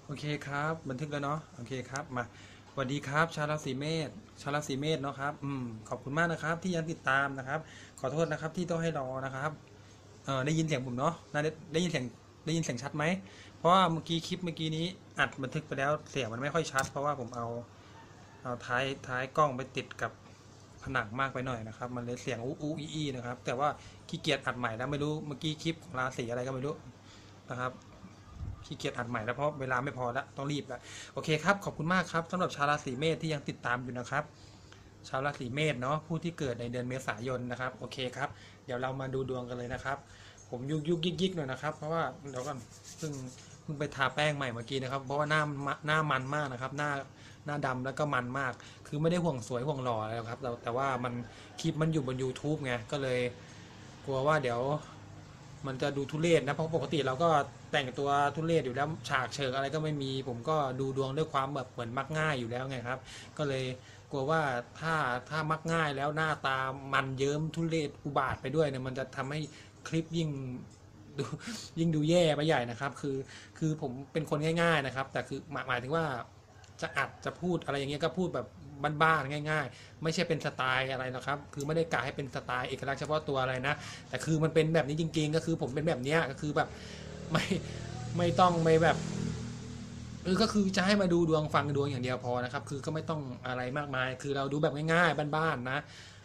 โอเคครับบันทึกแล้วเนาะโอเคครับมาสวัสดีครับชาวราศีเมษชาวราศีเมษเนาะครับขอบคุณมากนะครับที่ยังติดตามนะครับขอโทษนะครับที่ต้องให้รอนะครับได้ยินเสียงผมเนาะได้ยินเสียงชัดไหมเพราะว่าเมื่อกี้คลิปเมื่อกี้นี้อัดบันทึกไปแล้วเสียงมันไม่ค่อยชัดเพราะว่าผมเอาท้ายกล้องไปติดกับผนังมากไปหน่อยนะครับมันเลยเสียงอู้อี้นะครับแต่ว่าขี้เกียจอัดใหม่แล้วไม่รู้เมื่อกี้คลิปของราศีอะไรก็ไม่รู้นะครับ ขี้เกียจอัดใหม่แล้วเพราะเวลาไม่พอแล้วต้องรีบแล้วโอเคครับขอบคุณมากครับสำหรับชาวราศีเมษที่ยังติดตามอยู่นะครับชาวราศีเมษเนาะผู้ที่เกิดในเดือนเมษายนนะครับโอเคครับเดี๋ยวเรามาดูดวงกันเลยนะครับผมยิกหน่อยนะครับเพราะว่าเดี๋ยวก่อนเพิ่งไปทาแป้งใหม่เมื่อกี้นะครับเพราะว่าหน้ามันมากนะครับหน้าดำแล้วก็มันมากคือไม่ได้ห่วงสวยห่วงหล่ออะไรครับแต่ว่ามันคลิปมันอยู่บน YouTube ไงก็เลยกลัวว่าเดี๋ยวมันจะดูทุเรศนะเพราะปกติเราก็แต่งตัวทุเรศอยู่แล้วฉากเชิงอะไรก็ไม่มีผมก็ดูดวงด้วยความแบบเหมือนมักง่ายอยู่แล้วไงครับก็เลยกลัวว่าถ้ามักง่ายแล้วหน้าตามันเยิ้มทุเรศอุบาทไปด้วยเนี่ยมันจะทำให้คลิปดูดูแย่ไปใหญ่นะครับคือผมเป็นคนง่ายๆนะครับแต่คือหมายถึงว่าจะอัดจะพูดอะไรอย่างเงี้ยก็พูดแบบบ้านๆง่ายๆไม่ใช่เป็นสไตล์อะไรนะครับคือไม่ได้กะให้เป็นสไตล์เอกลักษณ์เฉพาะตัวอะไรนะแต่คือมันเป็นแบบนี้จริงๆก็คือผมเป็นแบบนี้ก็คือแบบไม่ไม่ต้องไม่แบบก็คือจะให้มาดูดวงฟังดวงอย่างเดียวพอนะครับคือก็ไม่ต้องอะไรมากมายคือเราดูแบบง่ายๆบ้านๆนะ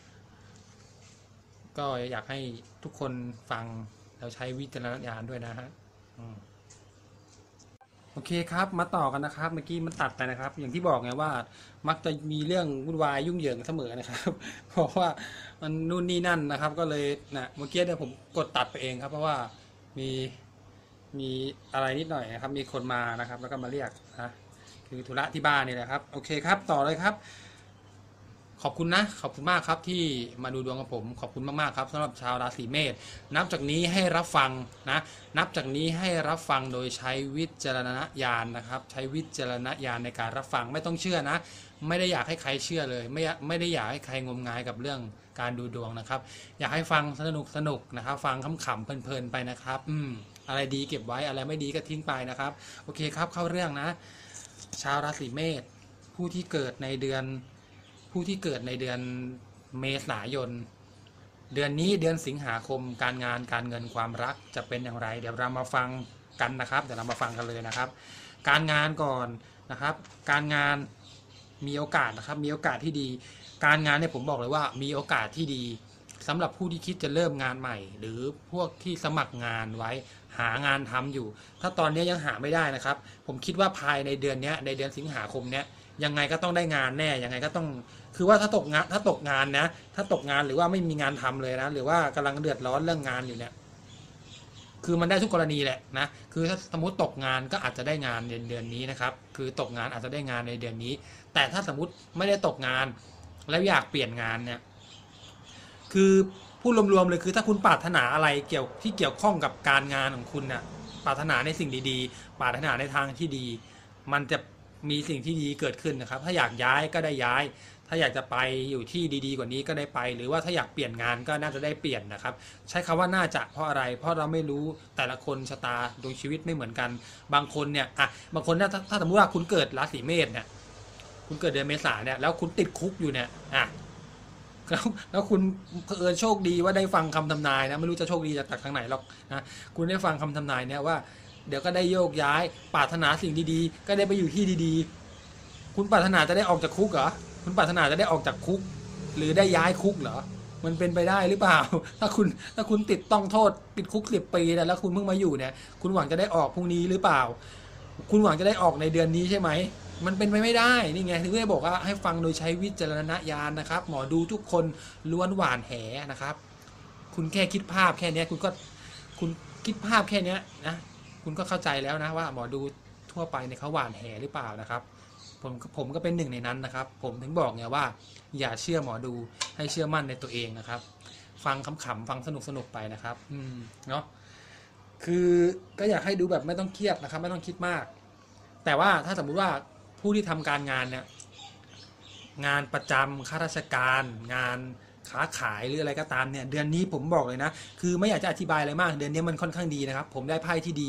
ก็อยากให้ทุกคนฟังแล้วใช้วิจารณญาณด้วยนะฮะ โอเคครับมาต่อกันนะครับเมื่อกี้มันตัดไปนะครับอย่างที่บอกไงว่ามักจะมีเรื่องวุ่นวายยุ่งเหยิงเสมอนะครับเพราะว่ามันนู่นนี่นั่นนะครับก็เลยนะเมื่อกี้เนี่ยผมกดตัดไปเองครับเพราะว่ามีมีอะไรนิดหน่อยนะครับมีคนมานะครับแล้วก็มาเรียกนะคือธุระที่บ้านนี่แหละครับโอเคครับต่อเลยครับ ขอบคุณนะขอบคุณมากครับที่มาดูดวงกับผมขอบคุณมากๆครับสำหรับชาวราศีเมษนับจากนี้ให้รับฟังนะนับจากนี้ให้รับฟังโดยใช้วิจารณญาณนะครับใช้วิจารณญาณในการรับฟังไม่ต้องเชื่อนะไม่ได้อยากให้ใครเชื่อเลยไม่ได้อยากให้ใครงมงายกับเรื่องการดูดวงนะครับอยากให้ฟังสนุกนะครับฟังขำๆเพลินๆไปนะครับอะไรดีเก็บไว้อะไรไม่ดีก็ทิ้งไปนะครับโอเคครับเข้าเรื่องนะชาวราศีเมษผู้ที่เกิดในเดือน ผู้ที่เกิดในเดือนเมษายนเดือนนี้เดือนสิงหาคมการงานการเงินความรักจะเป็นอย่างไรเดี๋ยวเรามาฟังกันนะครับเดี๋ยวเรามาฟังกันเลยนะครับการงานก่อนนะครับการงานมีโอกาสนะครับมีโอกาสที่ดีการงานเนี่ยผมบอกเลยว่ามีโอกาสที่ดีสำหรับผู้ที่คิดจะเริ่มงานใหม่หรือพวกที่สมัครงานไว้หางานทำอยู่ถ้าตอนนี้ยังหาไม่ได้นะครับผมคิดว่าภายในเดือนนี้ในเดือนสิงหาคมเนี้ยยังไงก็ต้องได้งานแน่ยังไงก็ต้องคือว่าถ้าตกงานนะถ้าตกงานหรือว่าไม่มีงานทำเลยนะหรือว่ากำลังเดือดร้อนเรื่องงานอยู่เนี่ยคือมันได้ทุกกรณีแหละนะคือถ้าสมมติตกงานก็อาจจะได้งานในเดือนนี้นะครับคือตกงานอาจจะได้งานในเดือนนี้แต่ถ้าสมมติไม่ได้ตกงานแล้วอยากเปลี่ยนงานเนี่ยคือพูดรวมๆเลยคือถ้าคุณปรารถนาอะไรที่เกี่ยวข้องกับการงานของคุณน่ะปรารถนาในสิ่งดีๆปรารถนาในทางที่ดีมันจะมีสิ่งที่ดีเกิดขึ้นนะครับถ้าอยากย้ายก็ได้ย้ายถ้าอยากจะไปอยู่ที่ดีๆกว่านี้ก็ได้ไปหรือว่าถ้าอยากเปลี่ยนงานก็น่าจะได้เปลี่ยนนะครับใช้คำว่าน่าจะเพราะอะไรเพราะเราไม่รู้แต่ละคนชะตาดวงชีวิตไม่เหมือนกันบางคนเนี่ยบางคนถ้าสมมติว่าคุณเกิดราศีเมษเนี่ยคุณเกิดเดือนเมษาเนี่ยแล้วคุณติดคุกอยู่เนี่ยแล้วคุณเผอิญโชคดีว่าได้ฟังคำทำนายนะไม่รู้จะโชคดีจากทางไหนหรอกนะคุณได้ฟังคำทำนายเนี่ยว่าเดี๋ยวก็ได้โยกย้ายปรารถนาสิ่งดีๆก็ได้ไปอยู่ที่ดีๆคุณปรารถนาจะได้ออกจากคุกเหรอคุณปรารถนาจะได้ออกจากคุกหรือได้ย้ายคุกเหรอมันเป็นไปได้หรือเปล่าถ้าคุณติดต้องโทษติดคุก10 ปีแล้วคุณเพิ่งมาอยู่เนี่ยคุณหวังจะได้ออกพรุ่งนี้หรือเปล่าคุณหวังจะได้ออกในเดือนนี้ใช่ไหมมันเป็นไปไม่ได้นี่ไงถึงได้บอกว่าให้ฟังโดยใช้วิจารณญาณนะครับหมอดูทุกคนล้วนหวานแหนะครับคุณแค่คิดภาพแค่นี้คุณคิดภาพแค่นี้นะคุณก็เข้าใจแล้วนะว่าหมอดูทั่วไปเนี่ยเขาหวานแหหรือเปล่านะครับผมก็เป็นหนึ่งในนั้นนะครับผมถึงบอกไงว่าอย่าเชื่อหมอดูให้เชื่อมั่นในตัวเองนะครับฟังขำๆฟังสนุกไปนะครับเนาะคือก็อยากให้ดูแบบไม่ต้องเครียดนะครับไม่ต้องคิดมากแต่ว่าถ้าสมมุติว่าผู้ที่ทำการงานเนี่ยงานประจำข้าราชการงานค้าขายหรืออะไรก็ตามเนี่ยเดือนนี้ผมบอกเลยนะคือไม่อยากจะอธิบายอะไรมากเดือนนี้มันค่อนข้างดีนะครับผมได้ไพ่ที่ดี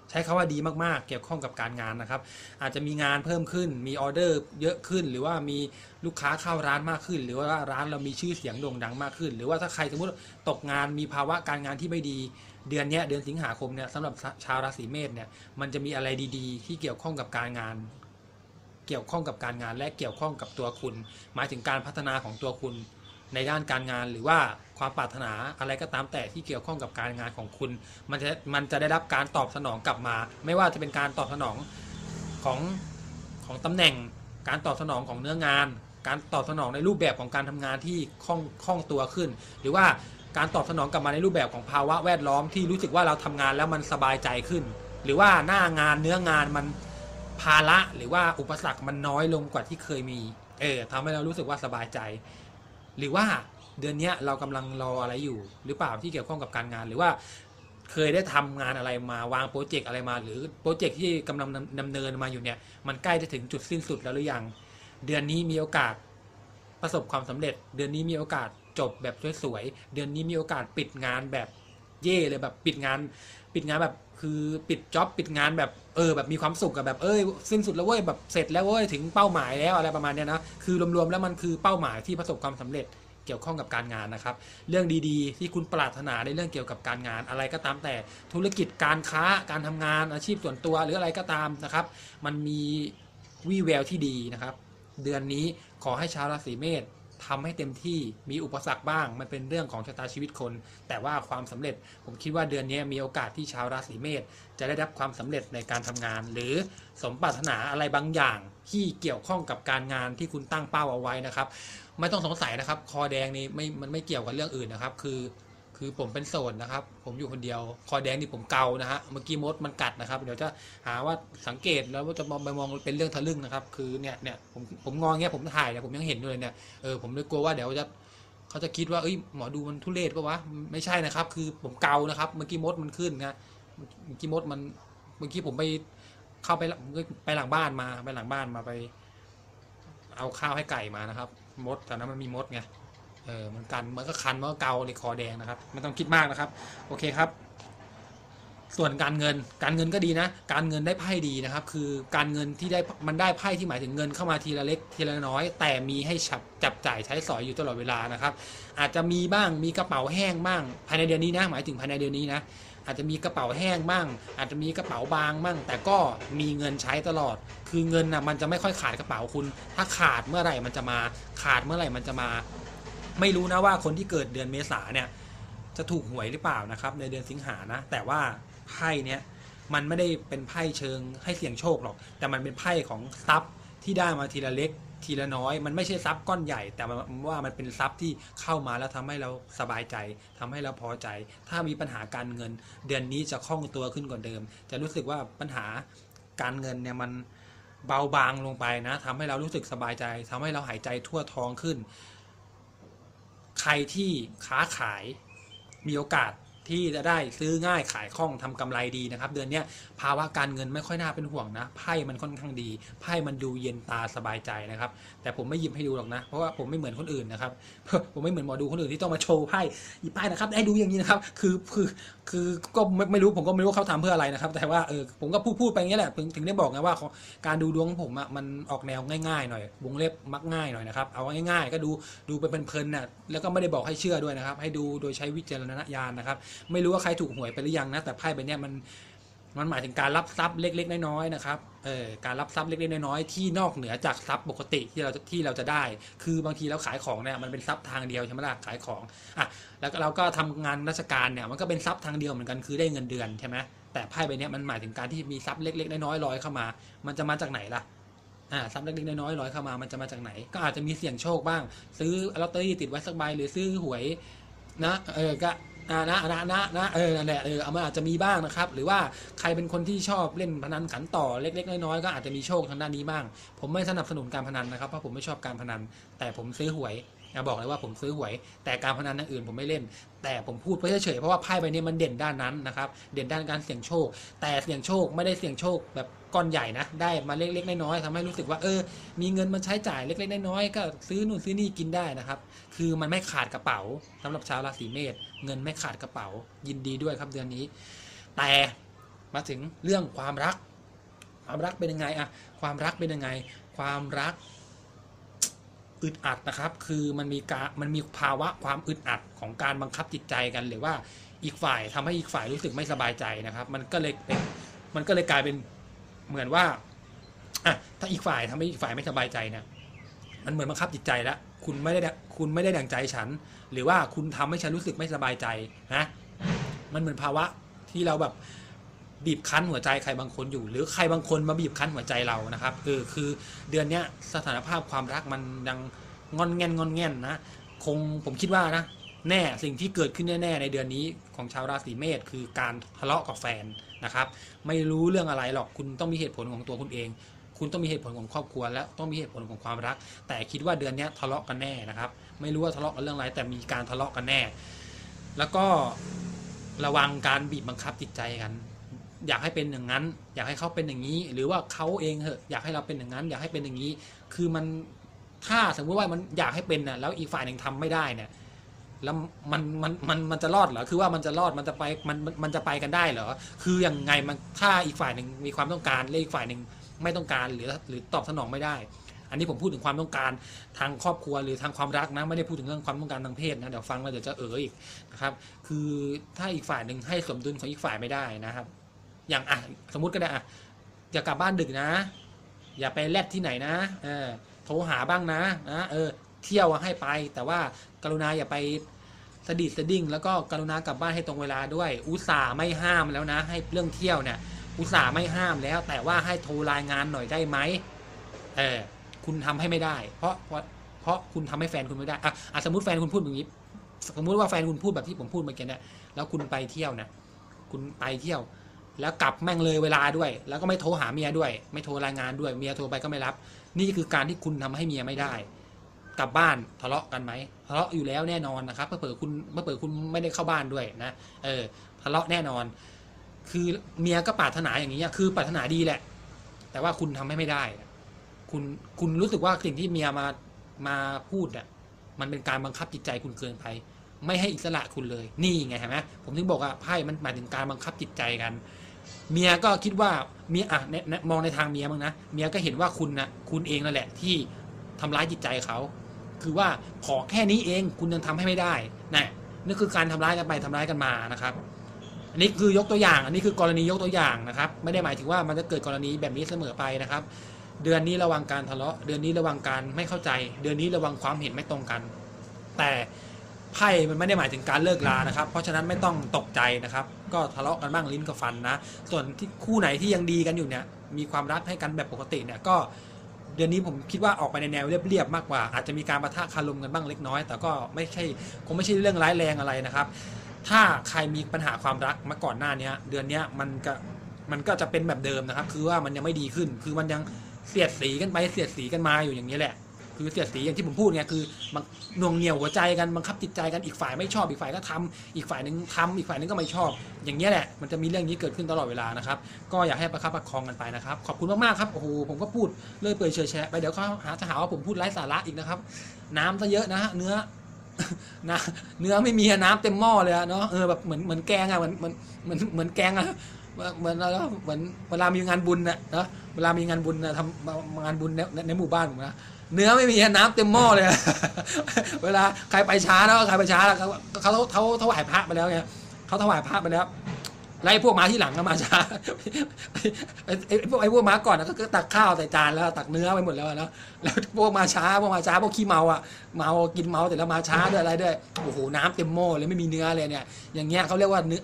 ใช้คำว่าดีมากๆเกี่ยวข้องกับการงานนะครับอาจจะมีงานเพิ่มขึ้นมีออเดอร์เยอะขึ้นหรือว่ามีลูกค้าเข้าร้านมากขึ้นหรือว่าร้านเรามีชื่อเสียงโด่งดังมากขึ้นหรือว่าถ้าใครสมมติตกงานมีภาวะการงานที่ไม่ดีเดือนนี้เดือนสิงหาคมเนี่ยสำหรับชาวราศีเมษเนี่ยมันจะมีอะไรดีๆที่เกี่ยวข้องกับการงานเกี่ยวข้องกับการงานและเกี่ยวข้องกับตัวคุณหมายถึงการพัฒนาของตัวคุณในด้านการงานหรือว่าความปรารถนาอะไรก็ตามแต่ที่เกี่ยวข้องกับการงานของคุณมันจะได้รับการตอบสนองกลับมาไม่ว่าจะเป็นการตอบสนองของตำแหน่งการตอบสนองของเนื้องานการตอบสนองในรูปแบบของการทำงานที่คล่องตัวขึ้นหรือว่าการตอบสนองกลับมาในรูปแบบของภาวะแวดล้อมที่รู้สึกว่าเราทำงานแล้วมันสบายใจขึ้นหรือว่าหน้างานเนื้องานมันภาระหรือว่าอุปสรรคมันน้อยลงกว่าที่เคยมีทำให้เรารู้สึกว่าสบายใจหรือว่าเดือนนี้เรากำลังรออะไรอยู่หรือเปล่าที่เกี่ยวข้องกับการงานหรือว่าเคยได้ทำงานอะไรมาวางโปรเจกต์อะไรมาหรือโปรเจกต์ที่กำลังดำเนินมาอยู่เนี่ยมันใกล้จะถึงจุดสิ้นสุดแล้วหรือยังเดือนนี้มีโอกาสประสบความสำเร็จเดือนนี้มีโอกาสจบแบบสวยๆเดือนนี้มีโอกาสปิดงานแบบเย่เลยแบบปิดงานแบบคือปิดจ็อบปิดงานแบบแบบมีความสุขกับแบบสิ้นสุดแล้วเว้ยแบบเสร็จแล้วเว้ยถึงเป้าหมายแล้วอะไรประมาณนี้นะคือรวมๆแล้วมันคือเป้าหมายที่ประสบความสำเร็จเกี่ยวข้องกับการงานนะครับเรื่องดีๆที่คุณปรารถนาในเรื่องเกี่ยวกับการงานอะไรก็ตามแต่ธุรกิจการค้าการทำงานอาชีพส่วนตัวหรืออะไรก็ตามนะครับมันมีวี่แววที่ดีนะครับเดือนนี้ขอให้ชาวราศีเมษทำให้เต็มที่มีอุปสรรคบ้างมันเป็นเรื่องของชะตาชีวิตคนแต่ว่าความสำเร็จผมคิดว่าเดือนนี้มีโอกาสที่ชาวราศีเมษจะได้รับความสำเร็จในการทำงานหรือสมปรารถนาอะไรบางอย่างที่เกี่ยวข้องกับการงานที่คุณตั้งเป้าเอาไว้นะครับไม่ต้องสงสัยนะครับคอแดงนี่มันไม่เกี่ยวกับเรื่องอื่นนะครับคือผมเป็นโสดนะครับผมอยู่คนเดียวคอแดงนี่ผมเกานะฮะเมื่อกี้มดมันกัดนะครับเดี๋ยวจะหาว่าสังเกตแล้วว่าจะมองเป็นเรื่องทะลึ่งนะครับคือเนี่ยผมงอเงี้ยผมถ่ายเนี่ยผมยังเห็นเลยเนี่ยผมเลยกลัวว่าเดี๋ยวเขาจะคิดว่าหมอดูมันทุเรศปะวะไม่ใช่นะครับคือผมเกานะครับเมื่อกี้มดมันขึ้นนะเมื่อกี้มดมันเมื่อกี้ผมไปเข้าไปหลังบ้านมาไปเอาข้าวให้ไก่มานะครับมดแต่นั้นมันมีมดไงมันก็คันมันก็เกาในคอแดงนะครับไม่ต้องคิดมากนะครับโอเคครับส่วนการเงินก็ดีนะการเงินได้ไพ่ดีนะครับคือการเงินที่ได้มันได้ไพ่ที่หมายถึงเงินเข้ามาทีละเล็กทีละน้อยแต่มีให้จับจ่ายใช้สอยอยู่ตลอดเวลานะครับอาจจะมีบ้างมีกระเป๋าแห้งบ้างภายในเดือนนี้นะหมายถึงภายในเดือนนี้นะอาจจะมีกระเป๋าแห้งบ้างอาจจะมีกระเป๋าบางบ้างแต่ก็มีเงินใช้ตลอดคือเงินนะมันจะไม่ค่อยขาดกระเป๋าคุณถ้าขาดเมื่อไหร่มันจะมาขาดเมื่อไหร่มันจะมาไม่รู้นะว่าคนที่เกิดเดือนเมษาเนี่ยจะถูกหวยหรือเปล่านะครับในเดือนสิงหานะแต่ว่าไพ่เนี้ยมันไม่ได้เป็นไพ่เชิงให้เสี่ยงโชคหรอกแต่มันเป็นไพ่ของทรัพย์ที่ได้มาทีละเล็กทีละน้อยมันไม่ใช่ทรัพย์ก้อนใหญ่แต่ว่ามันเป็นทรัพย์ที่เข้ามาแล้วทำให้เราสบายใจทำให้เราพอใจถ้ามีปัญหาการเงินเดือนนี้จะคล่องตัวขึ้นกว่าเดิมจะรู้สึกว่าปัญหาการเงินเนี่ยมันเบาบางลงไปนะทำให้เรารู้สึกสบายใจทำให้เราหายใจทั่วท้องขึ้นใครที่ค้าขายมีโอกาสที่จะได้ซื้อง่ายขายคล่องทำกำไรดีนะครับเดือนนี้ภาวะการเงินไม่ค่อยน่าเป็นห่วงนะไพ่มันค่อนข้างดีไพ่มันดูเย็นตาสบายใจนะครับแต่ผมไม่หยิบให้ดูหรอกนะเพราะว่าผมไม่เหมือนคนอื่นนะครับผมไม่เหมือนหมอดูคนอื่นที่ต้องมาโชว์ไพ่หยิบไพ่นะครับให้ดูอย่างนี้นะครับคือก็ไม่รู้ผมก็ไม่รู้เขาทำเพื่ออะไรนะครับแต่ว่าผมก็พูดไปอย่างนี้แหละถึงได้บอกไงว่าการดูดวงของผมมันออกแนวง่ายๆหน่อยวงเล็บมักง่ายหน่อยนะครับเอาง่ายๆก็ดูไปเพลินๆน่ะแล้วก็ไม่ได้บอกให้เชื่อด้วยนะครับให้ดูโดยใช้วิจารณญาณนะครับไม่รู้ว่าใครถูกหวยไปหรือยังนะแต่ไพ่ใบนี้มันหมายถึงการรับทรัพย์เล็กๆน้อยๆนะครับการรับทรัพย์เล็กๆน้อยๆที่นอกเหนือจากทรัพย์ปกติที่เราจะได้คือบางทีเราขายของเนี่ยมันเป็นทรัพย์ทางเดียวใช่ไหมล่ะขายของแล้วเราก็ทำงานราชการเนี่ยมันก็เป็นทรัพย์ทางเดียวเหมือนกันคือได้เงินเดือนใช่ไหมแต่ไพ่ใบนี้มันหมายถึงการที่มีทรัพย์เล็กๆน้อยๆลอยเข้ามามันจะมาจากไหนล่ะทรัพย์เล็กๆน้อยๆลอยเข้ามามันจะมาจากไหนก็อาจจะมีเสี่ยงโชคบ้างซื้อลอตเตอรี่ติดไว้สักใบหรือซื้อหวยนะก็นั่นแหละมันอาจจะมีบ้างนะครับหรือว่าใครเป็นคนที่ชอบเล่นพนันขันต่อเล็กๆน้อยๆก็อาจจะมีโชคทางด้านนี้บ้างผมไม่สนับสนุนการพนันนะครับเพราะผมไม่ชอบการพนันแต่ผมซื้อหวยบอกเลยว่าผมซื้อหวยแต่การพนันอย่างอื่นผมไม่เล่นแต่ผมพูดไปเฉยๆเพราะว่าไพ่ใบนี้มันเด่นด้านนั้นนะครับเด่นด้านการเสี่ยงโชคแต่เสี่ยงโชคไม่ได้เสี่ยงโชคแบบก้อนใหญ่นะได้มาเล็กๆน้อยๆทำให้รู้สึกว่ามีเงินมาใช้จ่ายเล็กๆน้อยๆก็ซื้อนู่นซื้อนี่กินได้นะครับคือมันไม่ขาดกระเป๋าสำหรับชาวราศีเมษเงินไม่ขาดกระเป๋ายินดีด้วยครับเดือนนี้แต่มาถึงเรื่องความรักเป็นยังไงอะความรักเป็นยังไงความรักอึดอัดนะครับคือมันมีภาวะความอึดอัดของการบังคับจิตใจกันหรือว่าอีกฝ่ายทำให้อีกฝ่ายรู้สึกไม่สบายใจนะครับมันก็เลยกลายเป็นเหมือนว่าอ่ะถ้าอีกฝ่ายทำให้อีกฝ่ายไม่สบายใจเนี่ยมันเหมือนบังคับจิตใจแล้วคุณไม่ได้ดั่งใจฉันหรือว่าคุณทำให้ฉันรู้สึกไม่สบายใจนะมันเหมือนภาวะที่เราแบบบีบคั้นหัวใจใครบางคนอยู่หรือใครบางคนมาบีบคั้นหัวใจเรานะครับคือเดือนนี้สถานภาพความรักมันยังงอนแงนนะผมคิดว่านะแน่สิ่งที่เกิดขึ้นแน่ในเดือนนี้ของชาวราศีเมษคือการทะเลาะกับแฟนนะครับไม่รู้เรื่องอะไรหรอกคุณต้องมีเหตุผลของตัวคุณเองคุณต้องมีเหตุผลของครอบครัวและต้องมีเหตุผลของความรักแต่คิดว่าเดือนนี้ทะเลาะกันแน่นะครับไม่รู้ว่าทะเลาะกันเรื่องอะไรแต่มีการทะเลาะกันแน่แล้วก็ระวังการบีบบังคับจิตใจกันอยากให้เป็นอย่างนั้นอยากให้เขาเป็นอย่างนี้หรือว่าเขาเองเหอะอยากให้เราเป็นอย่างนั้นอยากให้เป็นอย่างนี้คือถ้าสมมติว่ามันอยากให้เป็นน่ะแล้วอีกฝ่ายหนึ่งทำไม่ได้เนี่ยแล้วมันจะรอดเหรอคือว่ามันจะรอดมันจะไปกันได้เหรอคืออย่างไงมันถ้าอีกฝ่ายหนึ่งมีความต้องการและอีกฝ่ายหนึ่งไม่ต้องการหรือตอบสนองไม่ได้อันนี้ผมพูดถึงความต้องการทางครอบครัวหรือทางความรักนะไม่ได้พูดถึงเรื่องความต้องการทางเพศนะเดี๋ยวฟังแล้วเดี๋ยวจะอีกนะครับคือถ้าอีกฝ่ายหนึ่งให้สมดุลของอีกฝ่ายไม่ได้นะครับอย่างสมมุติก็ได้อย่ากลับบ้านดึกนะอย่าไปแลดที่ไหนนะโทรหาบ้างนะเที่ยวให้ไปแต่ว่ากรุณาอย่าไปสะดิ้งแล้วก็กรุณากลับบ้านให้ตรงเวลาด้วยอุตส่าห์ไม่ห้ามแล้วนะให้เรื่องเที่ยวเนี่ยอุตส่าห์ไม่ห้ามแล้วแต่ว่าให้โทรรายงานหน่อยได้ไหมคุณทำให้ไม่ได้เพราะคุณทำให้แฟนคุณไม่ได้สมมติแฟนคุณพูดอย่างนี้สมมุติว่าแฟนคุณพูดแบบที่ผมพูดเมื่อกี้เนี่ยแล้วคุณไปเที่ยวนะคุณไปเที่ยวแล้วกลับแม่งเลยเวลาด้วยแล้วก็ไม่โทรหาเมียด้วยไม่โทรรายงานด้วยเมียโทรไปก็ไม่รับนี่คือการที่คุณทำให้เมียไม่ได้กลับบ้านทะเลาะกันไหมทะเลาะอยู่แล้วแน่นอนนะครับเผื่อคุณไม่ได้เข้าบ้านด้วยนะทะเลาะแน่นอนคือเมียก็ปรารถนาอย่างนี้คือปรารถนาดีแหละแต่ว่าคุณทำให้ไม่ได้คุณรู้สึกว่าสิ่งที่เมียมาพูดมันเป็นการบังคับจิตใจคุณเกินไปไม่ให้อิสระคุณเลยนี่ไงเห็นไหมผมถึงบอกว่าไพ่มันหมายถึงการบังคับจิตใจกันเมียก็คิดว่าเมียมองในทางเมียบ้างนะเมียก็เห็นว่าคุณเองนั่นแหละที่ทำร้ายจิตใจเขาคือว่าขอแค่นี้เองคุณยังทำให้ไม่ได้นี่คือการทำร้ายกันไปทำร้ายกันมานะครับอันนี้คือยกตัวอย่างอันนี้คือกรณียกตัวอย่างนะครับไม่ได้หมายถึงว่ามันจะเกิดกรณีแบบนี้เสมอไปนะครับเดือนนี้ระวังการทะเลาะเดือนนี้ระวังการไม่เข้าใจเดือนนี้ระวังความเห็นไม่ตรงกันแต่ไพ่มันไม่ได้หมายถึงการเลิกลานะครับเพราะฉะนั้นไม่ต้องตกใจนะครับก็ทะเลาะกันบ้างลิ้นกับฟันนะส่วนที่คู่ไหนที่ยังดีกันอยู่เนี่ยมีความรักให้กันแบบปกติเนี่ยก็เดือนนี้ผมคิดว่าออกไปในแนวเรียบๆมากกว่าอาจจะมีการปะทะคารมกันบ้างเล็กน้อยแต่ก็คงไม่ใช่เรื่องร้ายแรงอะไรนะครับถ้าใครมีปัญหาความรักมาก่อนหน้านี้เดือนนี้มันก็จะเป็นแบบเดิมนะครับคือว่ามันยังไม่ดีขึ้นคือมันยังเสียดสีกันไปเสียดสีกันมาอยู่อย่างนี้แหละคือเสียดสีอย่างที่ผมพูดไงคือหน่วงเหนี่ยวหัวใจกันบังคับจิตใจกันอีกฝ่ายไม่ชอบอีกฝ่ายก็ทำอีกฝ่ายนึงทำอีกฝ่ายนึงก็ไม่ชอบอย่างนี้แหละมันจะมีเรื่องนี้เกิดขึ้นตลอดเวลานะครับก็อยากให้ประคับประคองกันไปนะครับขอบคุณมากๆครับโอ้โหผมก็พูดเลื่อยเปื่อยเฉยแฉะไปเดี๋ยวเขาหาว่าผมพูดไร้สาระอีกนะครับน้ำซะเยอะนะเนื้อไม่มีน้ำเต็มหม้อเลยเนาะแบบเหมือนแกงเหมือนแกงเหมือนเวลามีงานบุญเนาะเวลามีงานบุญทำงานบุญในหมู่บ้านผมนะเนื้อไม่มีน้ำเต็มหม้อเลยเวลาใครไปช้าแล้วเขาถวายพระไปแล้วไงเขาถวายพระไปแล้วไล่พวกม้าที่หลังก็มาช้าไอ้พวกม้าก่อนก็ตักข้าวใส่จานแล้วตักเนื้อไปหมดแล้วแล้วพวกมาช้าพวกขี้เมาเมากินเมาแต่แล้วมาช้าด้วยอะไรด้วยโอ้โหน้ำเต็มหม้อเลยไม่มีเนื้อเลยเนี่ยอย่างเงี้ยเขาเรียกว่าเนื้อ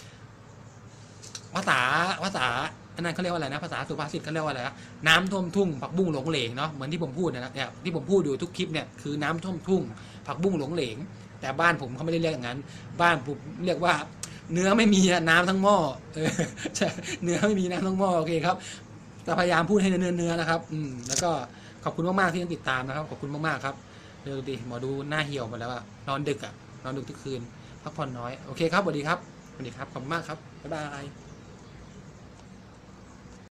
ภาษาอันนั้นเขาเรียกว่าอะไรนะภาษาสุภาษิตเขาเรียกว่าอะไรนะน้ำท่วมทุ่งผักบุ้งหลงเหลงเนาะเหมือนที่ผมพูดนะเนี่ยที่ผมพูดอยู่ทุกคลิปเนี่ยคือน้ำท่วมทุ่งผักบุ้งหลงเหลงแต่บ้านผมเขาไม่ได้เรียกอย่างนั้นบ้านผมเรียกว่าเนื้อไม่มีน้ำทั้งหม้อเนื้อไม่มีน้ำทั้งหม้อโอเคครับแต่พยายามพูดให้เนื้อนะครับแล้วก็ขอบคุณมากๆที่ยังติดตามนะครับขอบคุณมากๆครับเดี๋ยวดิหมอดูหน้าเหี่ยวหมดแล้วนอนดึกทุกคืนพักผ่อนน้อยโอเคครับสวัสดีครับขอบคุณมากครับบ๊ายบาย